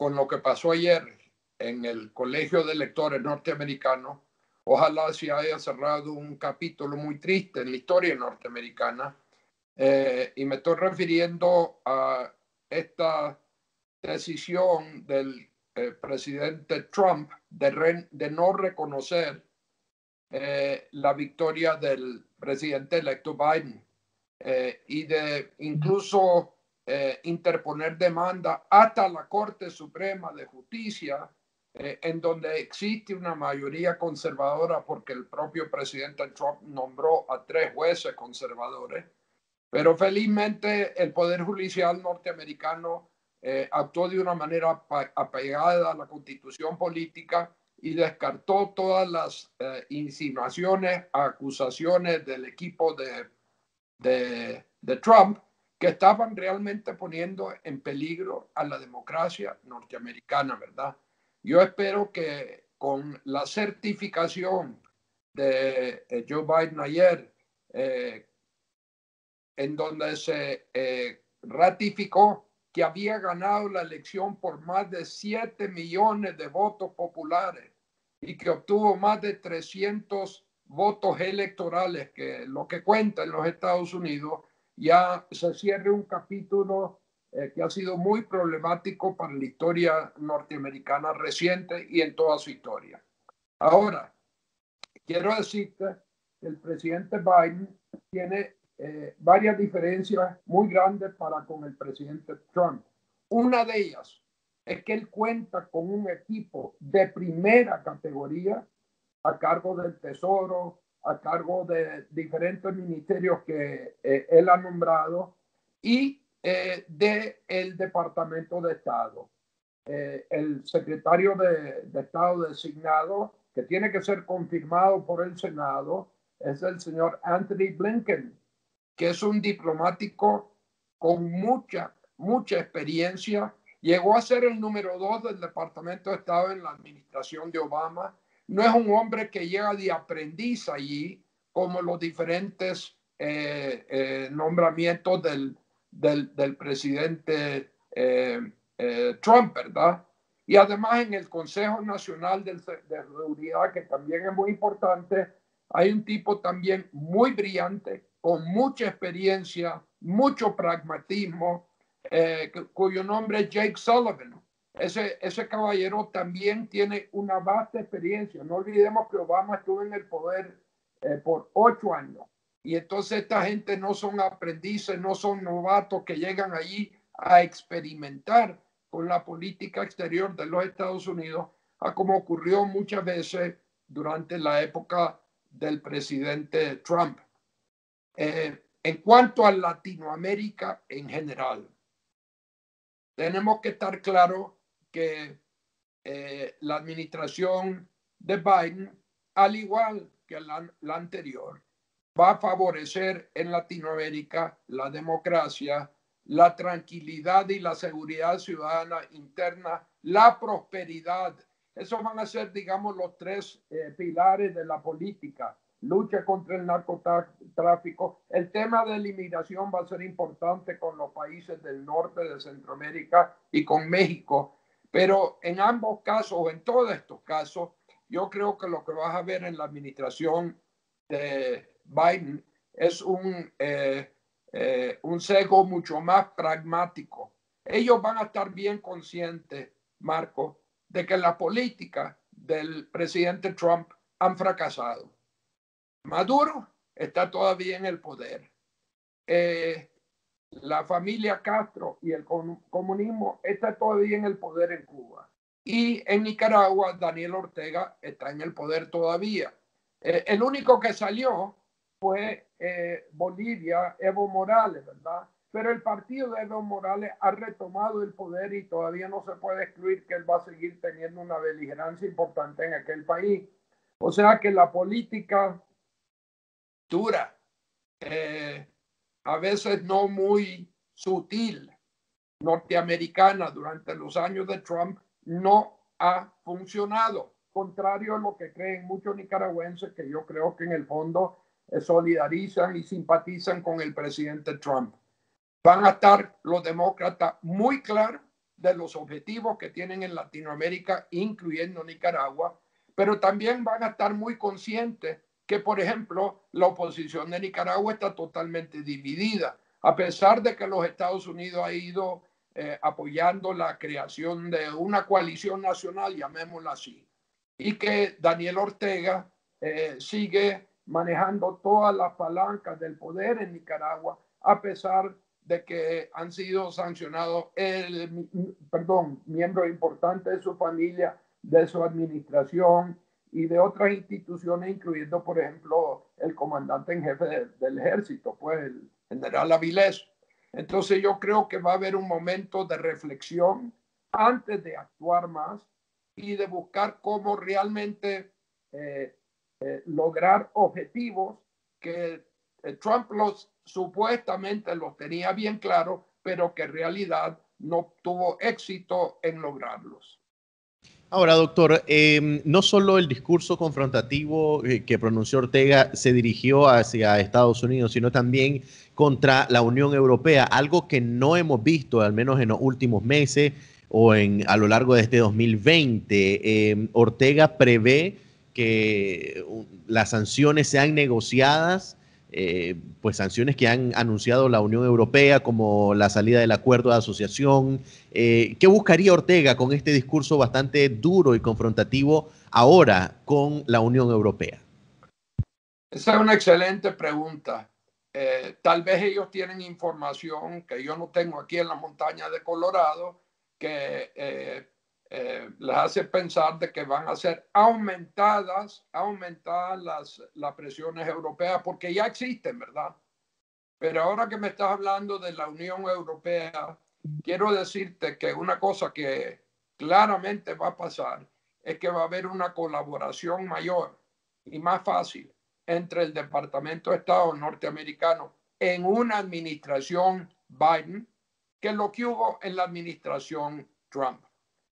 con lo que pasó ayer en el Colegio de Electores norteamericanos, ojalá se haya cerrado un capítulo muy triste en la historia norteamericana. Y me estoy refiriendo a esta decisión del presidente Trump de no reconocer la victoria del presidente electo Biden y de incluso interponer demanda hasta la Corte Suprema de Justicia, en donde existe una mayoría conservadora porque el propio presidente Trump nombró a 3 jueces conservadores. Pero felizmente el Poder Judicial norteamericano actuó de una manera apegada a la Constitución política y descartó todas las insinuaciones, acusaciones del equipo de Trump que estaban realmente poniendo en peligro a la democracia norteamericana, ¿verdad? Yo espero que con la certificación de Joe Biden ayer, en donde se ratificó que había ganado la elección por más de 7 millones de votos populares y que obtuvo más de 300 votos electorales, que lo que cuenta en los Estados Unidos, ya se cierre un capítulo que ha sido muy problemático para la historia norteamericana reciente y en toda su historia. Ahora, quiero decirte que el presidente Biden tiene varias diferencias muy grandes para con el presidente Trump. Una de ellas es que él cuenta con un equipo de primera categoría a cargo del Tesoro, a cargo de diferentes ministerios que él ha nombrado y del Departamento de Estado. El secretario de Estado designado, que tiene que ser confirmado por el Senado, es el señor Anthony Blinken, que es un diplomático con mucha experiencia. Llegó a ser el número 2 del Departamento de Estado en la administración de Obama. No es un hombre que llega de aprendiz allí, como los diferentes nombramientos del presidente Trump, ¿verdad? Y además en el Consejo Nacional de Seguridad, que también es muy importante, hay un tipo también muy brillante, con mucha experiencia, mucho pragmatismo, cuyo nombre es Jake Sullivan. Ese caballero también tiene una vasta experiencia. No olvidemos que Obama estuvo en el poder por 8 años. Y entonces esta gente no son aprendices, no son novatos que llegan allí a experimentar con la política exterior de los Estados Unidos, a como ocurrió muchas veces durante la época del presidente Trump. En cuanto a Latinoamérica en general, tenemos que estar claro que la administración de Biden, al igual que la anterior, va a favorecer en Latinoamérica la democracia, la tranquilidad y la seguridad ciudadana interna, la prosperidad. Esos van a ser, digamos, los 3 pilares de la política. Lucha contra el narcotráfico. El tema de la inmigración va a ser importante con los países del norte de Centroamérica y con México. Pero en ambos casos, o en todos estos casos, yo creo que lo que vas a ver en la administración de Biden es un sesgo mucho más pragmático. Ellos van a estar bien conscientes, Marco, de que la política del presidente Trump han fracasado. Maduro está todavía en el poder. La familia Castro y el comunismo está todavía en el poder en Cuba. Y en Nicaragua, Daniel Ortega está en el poder todavía. El único que salió fue Bolivia, Evo Morales, ¿verdad? Pero el partido de Evo Morales ha retomado el poder y todavía no se puede excluir que él va a seguir teniendo una beligerancia importante en aquel país. O sea que la política dura, a veces no muy sutil, norteamericana durante los años de Trump no ha funcionado, contrario a lo que creen muchos nicaragüenses, que yo creo que en el fondo solidarizan y simpatizan con el presidente Trump. Van a estar los demócratas muy claros de los objetivos que tienen en Latinoamérica, incluyendo Nicaragua, pero también van a estar muy conscientes que, por ejemplo, la oposición de Nicaragua está totalmente dividida, a pesar de que los Estados Unidos ha ido apoyando la creación de una coalición nacional, llamémosla así, y que Daniel Ortega sigue manejando todas las palancas del poder en Nicaragua, a pesar de que han sido sancionados miembros importantes de su familia, de su administración y de otras instituciones, incluyendo, por ejemplo, el comandante en jefe del ejército, pues el general Avilés. Entonces yo creo que va a haber un momento de reflexión antes de actuar más y de buscar cómo realmente lograr objetivos que Trump supuestamente los tenía bien claros, pero que en realidad no tuvo éxito en lograrlos. Ahora, doctor, no solo el discurso confrontativo que pronunció Ortega se dirigió hacia Estados Unidos, sino también contra la Unión Europea, algo que no hemos visto, al menos en los últimos meses o a lo largo de este 2020. Ortega prevé que las sanciones sean negociadas, pues sanciones que han anunciado la Unión Europea, como la salida del acuerdo de asociación. ¿Qué buscaría Ortega con este discurso bastante duro y confrontativo ahora con la Unión Europea? Esa es una excelente pregunta. Tal vez ellos tienen información que yo no tengo aquí en la montaña de Colorado, que les hace pensar de que van a ser aumentadas las presiones europeas, porque ya existen, ¿verdad? Pero ahora que me estás hablando de la Unión Europea, quiero decirte que una cosa que claramente va a pasar es que va a haber una colaboración mayor y más fácil entre el Departamento de Estado norteamericano en una administración Biden que lo que hubo en la administración Trump.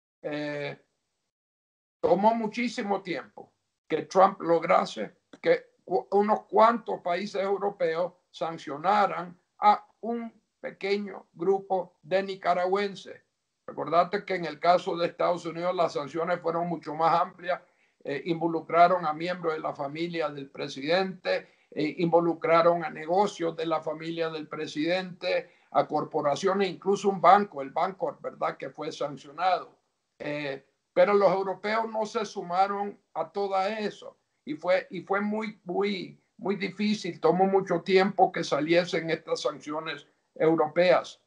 Tomó muchísimo tiempo que Trump lograse que unos cuantos países europeos sancionaran a un pequeño grupo de nicaragüenses. Recordate que en el caso de Estados Unidos las sanciones fueron mucho más amplias, involucraron a miembros de la familia del presidente, involucraron a negocios de la familia del presidente, a corporaciones, incluso un banco, el Banco, ¿verdad?, que fue sancionado. Pero los europeos no se sumaron a todo eso y fue muy difícil, tomó mucho tiempo que saliesen estas sanciones europeas.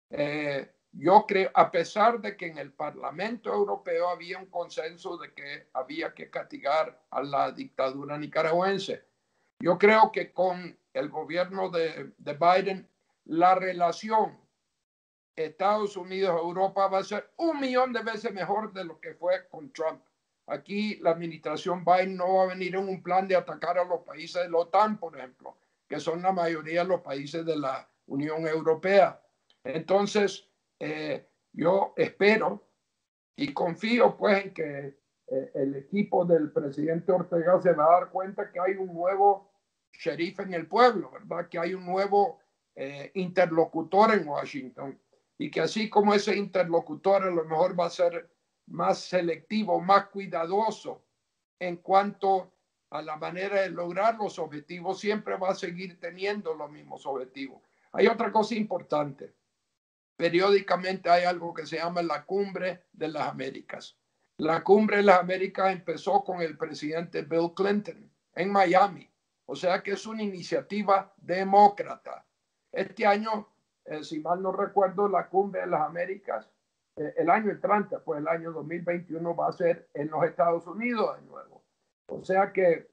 Yo creo, a pesar de que en el Parlamento Europeo había un consenso de que había que castigar a la dictadura nicaragüense, yo creo que con el gobierno de Biden, la relación Estados Unidos-Europa va a ser 1.000.000 de veces mejor de lo que fue con Trump. Aquí la administración Biden no va a venir en un plan de atacar a los países de la OTAN, por ejemplo, que son la mayoría de los países de la Unión Europea. Entonces, yo espero y confío pues en que el equipo del presidente Ortega se va a dar cuenta que hay un nuevo sheriff en el pueblo, ¿verdad? Que hay un nuevo interlocutor en Washington y que así como ese interlocutor a lo mejor va a ser más selectivo, más cuidadoso en cuanto a la manera de lograr los objetivos, siempre va a seguir teniendo los mismos objetivos. Hay otra cosa importante. Periódicamente hay algo que se llama la Cumbre de las Américas. La Cumbre de las Américas empezó con el presidente Bill Clinton en Miami, o sea que es una iniciativa demócrata. Este año, si mal no recuerdo, la Cumbre de las Américas, el año entrante, pues el año 2021 va a ser en los Estados Unidos de nuevo. O sea que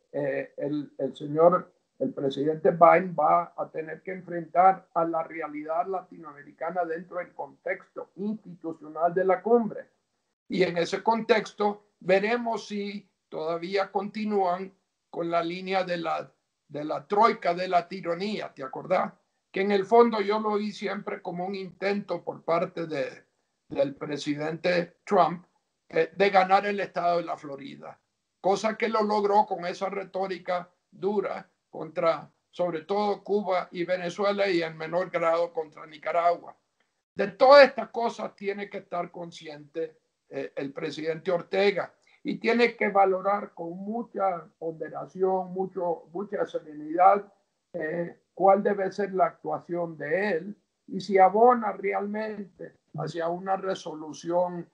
el presidente Biden va a tener que enfrentar a la realidad latinoamericana dentro del contexto institucional de la cumbre. Y en ese contexto veremos si todavía continúan con la línea de la troika de la tiranía, ¿te acordás? Que en el fondo yo lo vi siempre como un intento por parte del presidente Trump de ganar el estado de la Florida, cosa que lo logró con esa retórica dura contra, sobre todo, Cuba y Venezuela y en menor grado contra Nicaragua. De todas estas cosas tiene que estar consciente el presidente Ortega y tiene que valorar con mucha ponderación, mucha serenidad cuál debe ser la actuación de él y si abona realmente hacia una resolución,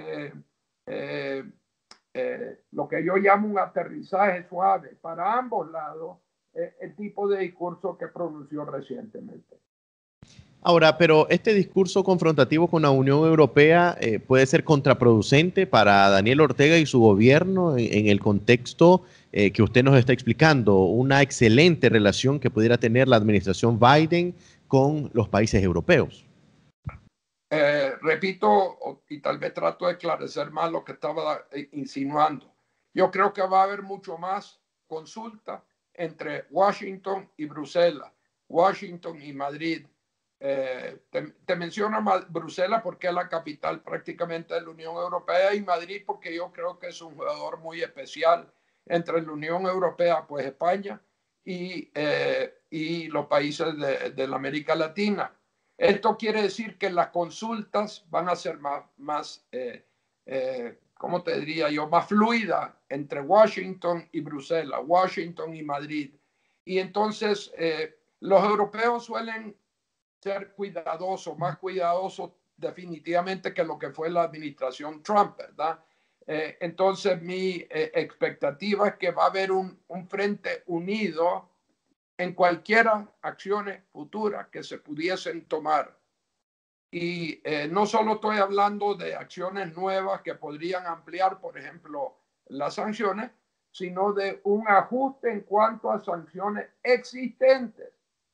lo que yo llamo un aterrizaje suave para ambos lados, el tipo de discurso que pronunció recientemente. Ahora, pero este discurso confrontativo con la Unión Europea puede ser contraproducente para Daniel Ortega y su gobierno en el contexto que usted nos está explicando, una excelente relación que pudiera tener la administración Biden con los países europeos. Repito, y tal vez trato de esclarecer más lo que estaba insinuando. Yo creo que va a haber mucho más consulta entre Washington y Bruselas, Washington y Madrid. Te menciono Bruselas porque es la capital prácticamente de la Unión Europea y Madrid porque yo creo que es un jugador muy especial entre la Unión Europea, pues España y los países de la América Latina. Esto quiere decir que las consultas van a ser más ¿cómo te diría yo? Más fluidas entre Washington y Bruselas, Washington y Madrid. Y entonces los europeos suelen ser cuidadosos, más cuidadosos definitivamente que lo que fue la administración Trump, ¿verdad? Entonces mi expectativa es que va a haber un frente unido en cualquiera acciones futuras que se pudiesen tomar. Y no solo estoy hablando de acciones nuevas que podrían ampliar, por ejemplo, las sanciones, sino de un ajuste en cuanto a sanciones existentes,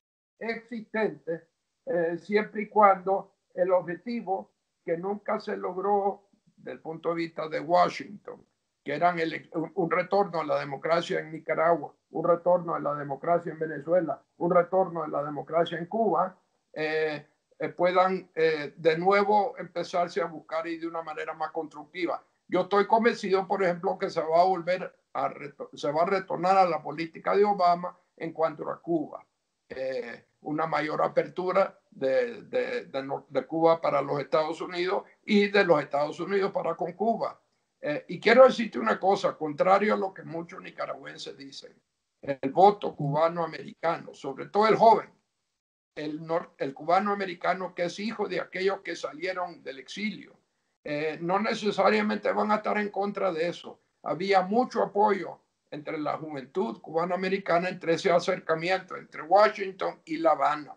siempre y cuando el objetivo que nunca se logró desde el punto de vista de Washington, que eran un retorno a la democracia en Nicaragua, un retorno a la democracia en Venezuela, un retorno a la democracia en Cuba, puedan de nuevo empezarse a buscar y de una manera más constructiva. Yo estoy convencido, por ejemplo, que se va a retornar a la política de Obama en cuanto a Cuba. Una mayor apertura de Cuba para los Estados Unidos y de los Estados Unidos para con Cuba. Y quiero decirte una cosa, contrario a lo que muchos nicaragüenses dicen, el voto cubano-americano, sobre todo el joven, el cubano-americano que es hijo de aquellos que salieron del exilio, no necesariamente van a estar en contra de eso. Había mucho apoyo entre la juventud cubano-americana, entre ese acercamiento entre Washington y La Habana.